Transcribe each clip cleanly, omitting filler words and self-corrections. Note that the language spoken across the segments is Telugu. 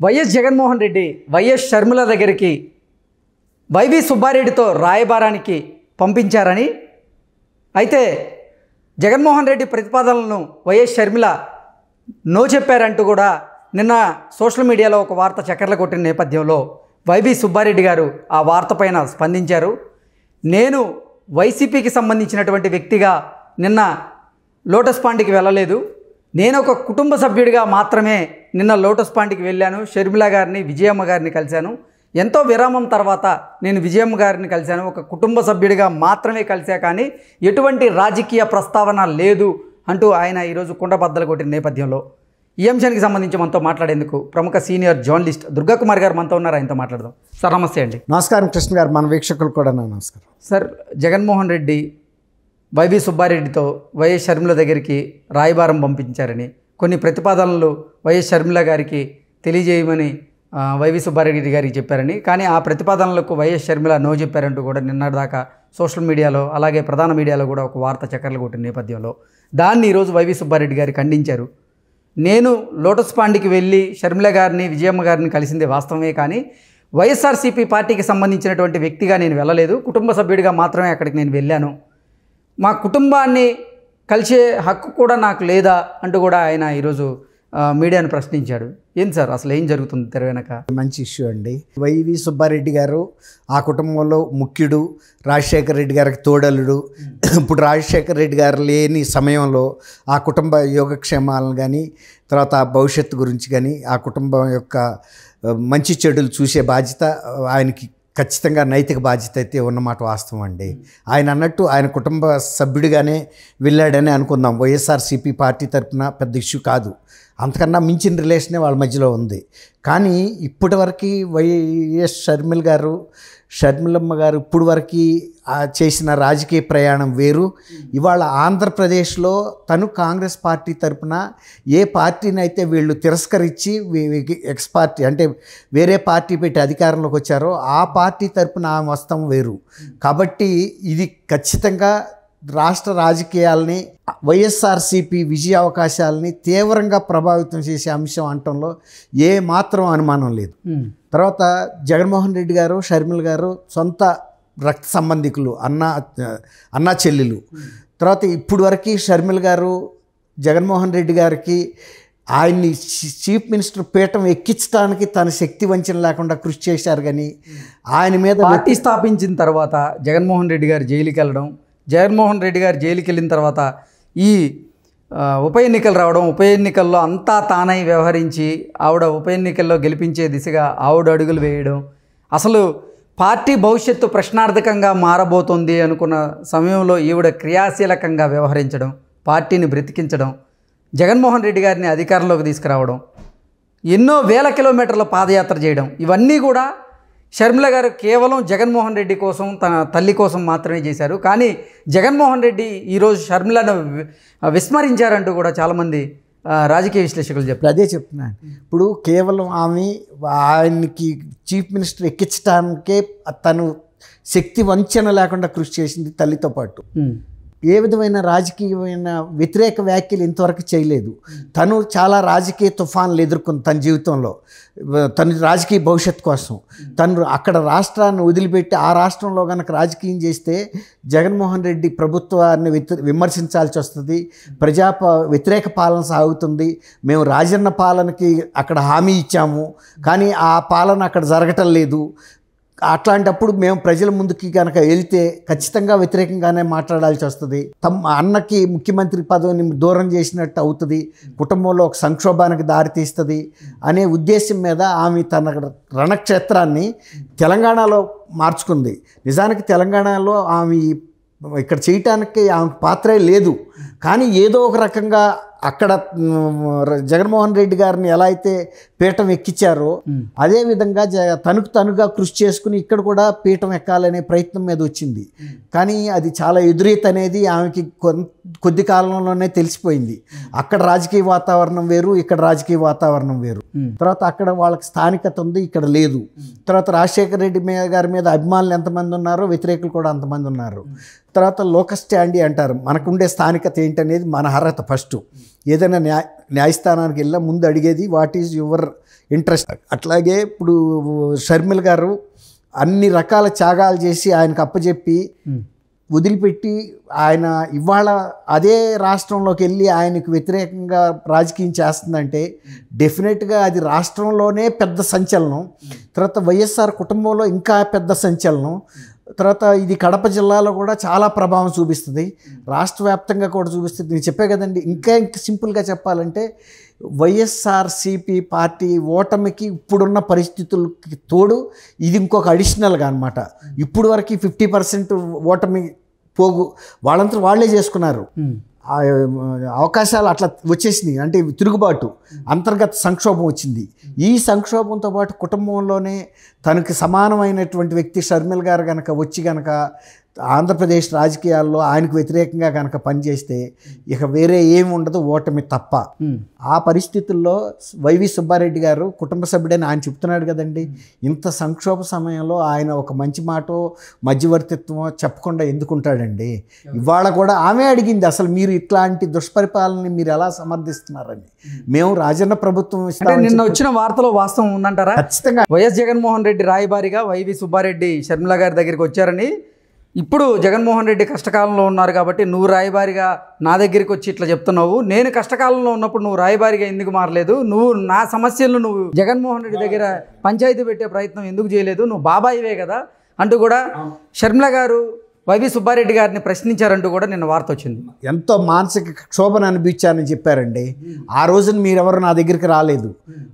వైఎస్ జగన్మోహన్ రెడ్డి వైఎస్ షర్మిల దగ్గరికి వైవి సుబ్బారెడ్డితో రాయబారానికి పంపించారని, అయితే జగన్మోహన్ రెడ్డి ప్రతిపాదనలను వైఎస్ షర్మిల నో చెప్పారంటూ కూడా నిన్న సోషల్ మీడియాలో ఒక వార్త చక్కర్లు కొట్టిన నేపథ్యంలో వైవి సుబ్బారెడ్డి గారు ఆ వార్త పైన స్పందించారు. నేను వైసీపీకి సంబంధించినటువంటి వ్యక్తిగా నిన్న లోటస్ పాండ్కి వెళ్ళలేదు. నేను ఒక కుటుంబ సభ్యుడిగా మాత్రమే నిన్న లోటస్ పాండ్కి వెళ్ళాను. షర్మిల గారిని, విజయమ్మ గారిని కలిశాను. ఎంతో విరామం తర్వాత నేను విజయమ్మ గారిని కలిశాను. ఒక కుటుంబ సభ్యుడిగా మాత్రమే కలిశా, కానీ ఎటువంటి రాజకీయ ప్రస్తావన లేదు అంటూ ఆయన ఈరోజు కుండబద్దలు కొట్టిన నేపథ్యంలో ఈ అంశానికి సంబంధించి మనతో మాట్లాడేందుకు ప్రముఖ సీనియర్ జర్నలిస్ట్ దుర్గాకుమార్ గారు మనతో ఉన్నారు. ఆయనతో మాట్లాడదాం. సార్ నమస్తే అండి. నమస్కారం కృష్ణ గారు, మన వీక్షకులు కూడా నమస్కారం. సార్, జగన్మోహన్ రెడ్డి వైవి సుబ్బారెడ్డితో వైఎస్ షర్మిల దగ్గరికి రాయబారం పంపించారని, కొన్ని ప్రతిపాదనలు వైఎస్ షర్మిల గారికి తెలియజేయమని వైవి సుబ్బారెడ్డి గారికి చెప్పారని, కానీ ఆ ప్రతిపాదనలకు వైఎస్ షర్మిల నో చెప్పారంటూ కూడా నిన్నటిదాకా సోషల్ మీడియాలో అలాగే ప్రధాన మీడియాలో కూడా ఒక వార్త చక్కర్లు కొట్టిన నేపథ్యంలో దాన్ని ఈరోజు వైవి సుబ్బారెడ్డి గారు ఖండించారు. నేను లోటస్ పాండ్కి వెళ్ళి షర్మిల గారిని, విజయమ్మ గారిని కలిసిందే వాస్తవమే, కానీ వైఎస్ఆర్సీపీ పార్టీకి సంబంధించినటువంటి వ్యక్తిగా నేను వెళ్ళలేదు. కుటుంబ సభ్యుడిగా మాత్రమే అక్కడికి నేను వెళ్ళాను. మా కుటుంబాన్ని కలిసే హక్కు కూడా నాకు లేదా అంటూ కూడా ఆయన ఈరోజు మీడియాను ప్రశ్నించాడు. ఏంటి సార్, అసలు ఏం జరుగుతుంది తెర వెనక? మంచి ఇష్యూ అండి. వైవి సుబ్బారెడ్డి గారు ఆ కుటుంబంలో ముఖ్యుడు, రాజశేఖర రెడ్డి గారికి తోడలుడు. ఇప్పుడు రాజశేఖర రెడ్డి గారు లేని సమయంలో ఆ కుటుంబ యోగక్షేమాలను కానీ, తర్వాత భవిష్యత్తు గురించి కానీ, ఆ కుటుంబం యొక్క మంచి చెడులు చూసే బాధ్యత ఆయనకి ఖచ్చితంగా నైతిక బాధ్యత అయితే ఉన్నమాట వాస్తవం అండి. ఆయన అన్నట్టు ఆయన కుటుంబ సభ్యుడిగానే వెళ్ళాడని అనుకుందాం. వైఎస్ఆర్సీపీ పార్టీ తరఫున పెద్ద ఇష్యూ కాదు, అంతకన్నా మించిన రిలేషనే వాళ్ళ మధ్యలో ఉంది. కానీ ఇప్పటివరకు వైఎస్ షర్మిలమ్మ గారు ఇప్పుడు వరకు చేసిన రాజకీయ ప్రయాణం వేరు. ఇవాళ ఆంధ్రప్రదేశ్లో తను కాంగ్రెస్ పార్టీ తరఫున ఏ పార్టీని అయితే వీళ్ళు తిరస్కరించి ఎక్స్ పార్టీ అంటే వేరే పార్టీ పెట్టి అధికారంలోకి వచ్చారో ఆ పార్టీ తరఫున ఆమె వస్తాం వేరు. కాబట్టి ఇది ఖచ్చితంగా రాష్ట్ర రాజకీయాలని, వైఎస్ఆర్సీపీ విజయ అవకాశాలని తీవ్రంగా ప్రభావితం చేసే అంశం అనటంలో ఏ మాత్రం అనుమానం లేదు. తర్వాత జగన్మోహన్ రెడ్డి గారు, షర్మిల గారు సొంత రక్త సంబంధికులు, అన్న చెల్లెలు. తర్వాత ఇప్పుడు వరకు షర్మిల గారు జగన్మోహన్ రెడ్డి గారికి ఆయన్ని చీఫ్ మినిస్టర్ పీఠం ఎక్కించడానికి తన శక్తి వంచన లేకుండా కృషి చేశారు. కానీ ఆయన మీద పార్టీ స్థాపించిన తర్వాత జగన్మోహన్ రెడ్డి గారు జైలుకి వెళ్ళడం, జగన్మోహన్ రెడ్డి గారు జైలుకి వెళ్ళిన తర్వాత ఈ ఉప ఎన్నికలు రావడం, ఉప ఎన్నికల్లో అంతా తానై వ్యవహరించి ఆవిడ ఉప ఎన్నికల్లో గెలిపించే దిశగా ఆవిడ అడుగులు వేయడం, అసలు పార్టీ భవిష్యత్తు ప్రశ్నార్థకంగా మారబోతోంది అనుకున్న సమయంలో ఈవిడ క్రియాశీలకంగా వ్యవహరించడం, పార్టీని బ్రతికించడం, జగన్మోహన్ రెడ్డి గారిని అధికారంలోకి తీసుకురావడం, ఎన్నో వేల కిలోమీటర్ల పాదయాత్ర చేయడం, ఇవన్నీ కూడా షర్మిల గారు కేవలం జగన్మోహన్ రెడ్డి కోసం, తన తల్లి కోసం మాత్రమే చేశారు. కానీ జగన్మోహన్ రెడ్డి ఈరోజు షర్మిలను విస్మరించారంటూ కూడా చాలామంది రాజకీయ విశ్లేషకులు చెప్పారు. అదే చెప్తున్నాను. ఇప్పుడు కేవలం ఆయనకి చీఫ్ మినిస్టర్ ఎక్కించడానికే తను శక్తి వంచన లేకుండా కృషి చేసింది తల్లితో పాటు. ఏ విధమైన రాజకీయమైన వ్యతిరేక వ్యాఖ్యలు ఇంతవరకు చేయలేదు. తను చాలా రాజకీయ తుఫాన్లు ఎదుర్కొంది తన జీవితంలో. తన రాజకీయ భవిష్యత్తు కోసం తను అక్కడ రాష్ట్రాన్ని వదిలిపెట్టి ఆ రాష్ట్రంలో కనుక రాజకీయం చేస్తే జగన్మోహన్ రెడ్డి ప్రభుత్వాన్ని విమర్శించాల్సి వస్తుంది, వ్యతిరేక పాలన సాగుతుంది. మేము రాజన్న పాలనకి అక్కడ హామీ ఇచ్చాము, కానీ ఆ పాలన అక్కడ జరగటం లేదు. అట్లాంటప్పుడు మేము ప్రజల ముందుకి కనుక వెళ్తే ఖచ్చితంగా వ్యతిరేకంగానే మాట్లాడాల్సి వస్తుంది. అన్నకి ముఖ్యమంత్రి పదవిని దూరం చేసినట్టు అవుతుంది, కుటుంబంలో ఒక సంక్షోభానికి దారితీస్తుంది అనే ఉద్దేశం మీద ఆమె తన రణక్షేత్రాన్ని తెలంగాణలో మార్చుకుంది. నిజానికి తెలంగాణలో ఆమె ఇక్కడ చేయటానికి ఆమె పాత్రే లేదు. కానీ ఏదో ఒక రకంగా అక్కడ జగన్మోహన్ రెడ్డి గారిని ఎలా అయితే పీఠం ఎక్కించారో అదేవిధంగా తనుగా కృషి చేసుకుని ఇక్కడ కూడా పీఠం ఎక్కాలనే ప్రయత్నం మీద వచ్చింది. కానీ అది చాలా ఎదురీత అనేది ఆమెకి కొద్ది కాలంలోనే తెలిసిపోయింది. అక్కడ రాజకీయ వాతావరణం వేరు, ఇక్కడ రాజకీయ వాతావరణం వేరు. తర్వాత అక్కడ వాళ్ళకి స్థానికత ఉంది, ఇక్కడ లేదు. తర్వాత రాజశేఖర రెడ్డి గారి మీద అభిమానులు ఎంతమంది ఉన్నారో వ్యతిరేకులు కూడా అంతమంది ఉన్నారు. తర్వాత లోకస్ స్టాండీ అంటారు, మనకుండే స్థానికత ఏంటనేది మన అర్హత. ఫస్ట్ ఏదైనా న్యాయస్థానానికి వెళ్ళా ముందు అడిగేది వాట్ ఈజ్ యువర్ ఇంట్రెస్ట్. అట్లాగే ఇప్పుడు షర్మిల గారు అన్ని రకాల త్యాగాలు చేసి ఆయనకు అప్పచెప్పి వదిలిపెట్టి ఆయన ఇవాళ అదే రాష్ట్రంలోకి వెళ్ళి ఆయనకు వ్యతిరేకంగా రాజకీయం చేస్తుందంటే డెఫినెట్గా అది రాష్ట్రంలోనే పెద్ద సంచలనం. తర్వాత వైఎస్ఆర్ కుటుంబంలో ఇంకా పెద్ద సంచలనం. తర్వాత ఇది కడప జిల్లాలో కూడా చాలా ప్రభావం చూపిస్తుంది, రాష్ట్ర వ్యాప్తంగా కూడా చూపిస్తుంది. నేను చెప్పే కదండి. ఇంకా సింపుల్గా చెప్పాలంటే వైఎస్ఆర్సిపి పార్టీ ఓటమికి ఇప్పుడున్న పరిస్థితులకి తోడు ఇది ఇంకొక అడిషనల్గా అనమాట. ఇప్పుడు వరకు 50% ఓటమి పోగు వాళ్ళంతా వాళ్ళే చేసుకున్నారు. అవకాశాలు అట్లా వచ్చేసినాయి. అంటే తిరుగుబాటు, అంతర్గత సంక్షోభం వచ్చింది. ఈ సంక్షోభంతో పాటు కుటుంబంలోనే తనకి సమానమైనటువంటి వ్యక్తి షర్మిల గారు కనుక వచ్చి కనుక ఆంధ్రప్రదేశ్ రాజకీయాల్లో ఆయనకు వ్యతిరేకంగా కనుక పనిచేస్తే ఇక వేరే ఏమి ఉండదు, ఓటమి తప్ప. ఆ పరిస్థితుల్లో వైవి సుబ్బారెడ్డి గారు కుటుంబ సభ్యుడని ఆయన చెప్తున్నాడు కదండి. ఇంత సంక్షోభ సమయంలో ఆయన ఒక మంచి మాటో మధ్యవర్తిత్వమో చెప్పకుండా ఎందుకుంటాడండి? ఇవాళ కూడా ఆమె అడిగింది, అసలు మీరు ఇట్లాంటి దుష్పరిపాలనని మీరు ఎలా సమర్థిస్తున్నారని. మేము రాజన్న ప్రభుత్వం నిన్న వచ్చిన వార్తలో వాస్తవం ఉందంటారా? ఖచ్చితంగా. వైఎస్ జగన్మోహన్ రెడ్డి రాయబారిగా వైవి సుబ్బారెడ్డి షర్మిల గారి దగ్గరికి వచ్చారని, ఇప్పుడు జగన్మోహన్ రెడ్డి కష్టకాలంలో ఉన్నారు కాబట్టి నువ్వు రాయబారిగా నా దగ్గరికి వచ్చి ఇట్లా చెప్తున్నావు, నేను కష్టకాలంలో ఉన్నప్పుడు నువ్వు రాయబారిగా ఎందుకు మారలేదు, నువ్వు నా సమస్యలను నువ్వు జగన్మోహన్ రెడ్డి దగ్గర పంచాయతీ పెట్టే ప్రయత్నం ఎందుకు చేయలేదు, నువ్వు బాబాయివే కదా అంటూ కూడా షర్మిల గారు వైవి సుబ్బారెడ్డి గారిని ప్రశ్నించారంటూ కూడా నిన్న వార్త వచ్చింది. ఎంతో మానసిక క్షోభను అనిపించారని చెప్పారండి. ఆ రోజున మీరెవరు నా దగ్గరికి రాలేదు.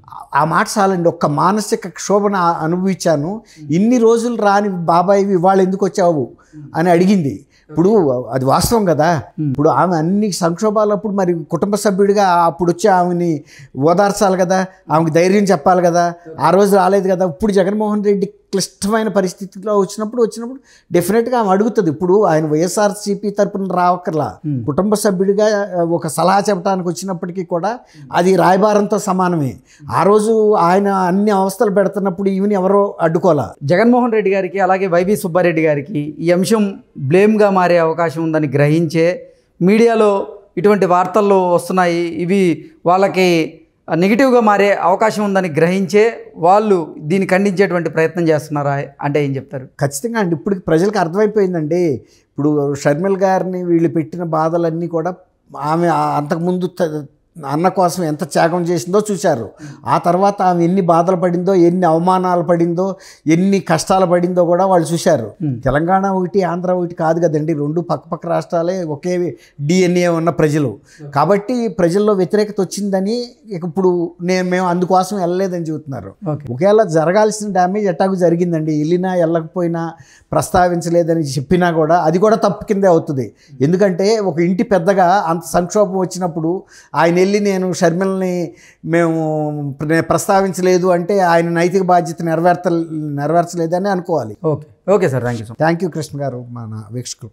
ఆ మాట చాలండి. ఒక్క మానసిక క్షోభను అనుభవించాను, ఇన్ని రోజులు రాని బాబాయివి ఇవాళ ఎందుకు వచ్చావు అని అడిగింది. ఇప్పుడు అది వాస్తవం కదా. ఇప్పుడు ఆమె అన్ని సంక్షోభాలప్పుడు మరి కుటుంబ సభ్యుడిగా అప్పుడు వచ్చి ఆమెని ఓదార్చాలి కదా, ఆమెకు ధైర్యం చెప్పాలి కదా. ఆ రోజు రాలేదు కదా. ఇప్పుడు జగన్మోహన్ రెడ్డి క్లిష్టమైన పరిస్థితిలో వచ్చినప్పుడు డెఫినెట్గా ఆమె అడుగుతుంది. ఇప్పుడు ఆయన వైఎస్ఆర్సీపీ తరపున రావక్కర్లా, కుటుంబ సభ్యుడిగా ఒక సలహా చెప్పడానికి వచ్చినప్పటికీ కూడా అది రాయబారంతో సమానమే. ఆ రోజు ఆయన అన్ని అవస్థలు పెడుతున్నప్పుడు ఈమెని ఎవరో అడ్డుకోవాలా. జగన్మోహన్ రెడ్డి గారికి అలాగే వైవి సుబ్బారెడ్డి గారికి ఈ అంశం బ్లేమ్గా మారే అవకాశం ఉందని గ్రహించే మీడియాలో ఇటువంటి వార్తల్లో వస్తున్నాయి. ఇవి వాళ్ళకి నెగిటివ్గా మారే అవకాశం ఉందని గ్రహించే వాళ్ళు దీన్ని ఖండించేటువంటి ప్రయత్నం చేస్తున్నారా అంటే ఏం చెప్తారు? ఖచ్చితంగా అండి. ఇప్పుడు ప్రజలకు అర్థమైపోయిందండి. ఇప్పుడు షర్మిల గారిని వీళ్ళు పెట్టిన బాధలన్నీ కూడా ఆమె అంతకుముందు అన్న కోసం ఎంత త్యాగం చేసిందో చూశారు. ఆ తర్వాత ఆమె ఎన్ని బాధలు పడిందో, ఎన్ని అవమానాలు పడిందో, ఎన్ని కష్టాలు పడిందో కూడా వాళ్ళు చూశారు. తెలంగాణ ఒకటి, ఆంధ్ర ఒకటి కాదు కదండి, రెండు పక్క రాష్ట్రాలే, ఒకే DNA ఉన్న ప్రజలు. కాబట్టి ప్రజల్లో వ్యతిరేకత వచ్చిందని ఇప్పుడు మేము అందుకోసం వెళ్ళలేదని చెబుతున్నారు. ఒకవేళ జరగాల్సిన డ్యామేజ్ ఎట్టాకు జరిగిందండి, వెళ్ళినా వెళ్ళకపోయినా ప్రస్తావించలేదని చెప్పినా కూడా అది కూడా తప్పు కిందే అవుతుంది. ఎందుకంటే ఒక ఇంటి పెద్దగా అంత సంక్షోభం వచ్చినప్పుడు ఆయన నేను షర్మిలని మేము ప్రస్తావించలేదు అంటే ఆయన నైతిక బాధ్యత నెరవేర్చలేదని అనుకోవాలి. Okay sir, thank you Krishna garu, మన వీక్షకులు.